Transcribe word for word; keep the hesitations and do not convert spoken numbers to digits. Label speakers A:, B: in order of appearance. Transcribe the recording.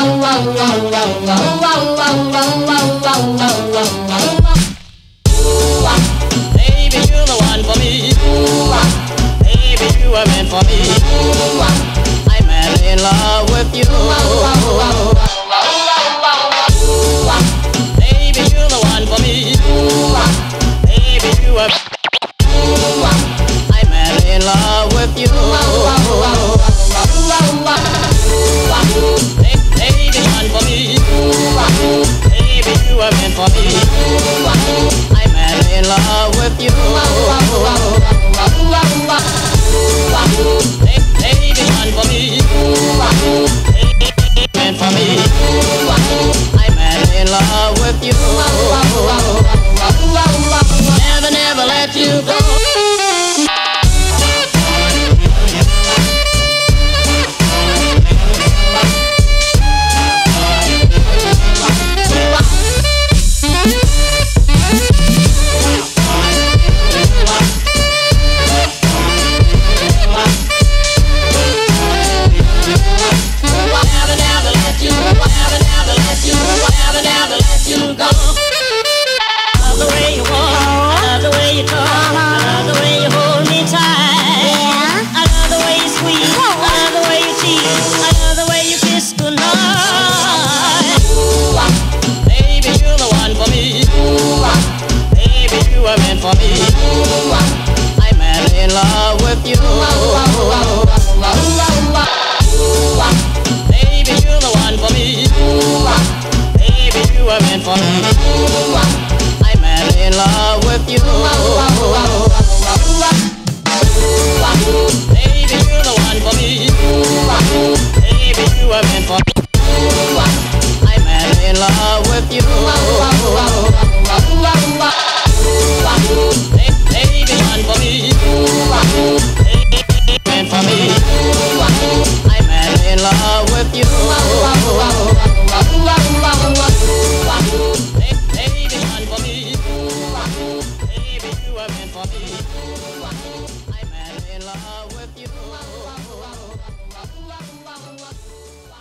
A: Baby, you're the one for me. Baby, you were meant for me. I'm madly in love with you. Baby, you're the one for me. Baby, you were. I'm madly in love with you. Baby, one for me. Baby, you were meant for me. I'm madly in love with you. Baby, one for me. Baby, meant for me. I'm madly in love with you. Never, never let you go. For me, I'm madly in love with you. Baby, you're the one for me. Baby, you were meant for me. I'm madly in love with you. Baby, you're the one for me. Baby, you were meant for me. I'm madly in love with you. Baby, one for me. Baby, meant for me. I'm madly in love with you. Baby, one for me. Baby, you are meant for me. I'm madly in love with you.